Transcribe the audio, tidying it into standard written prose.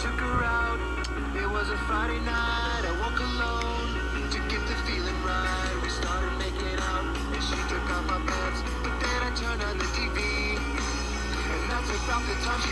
took her out. It was a Friday night. I woke alone to get the feeling right. We started making out, and she took off my pants. But then I turned on the TV, and that's about the time she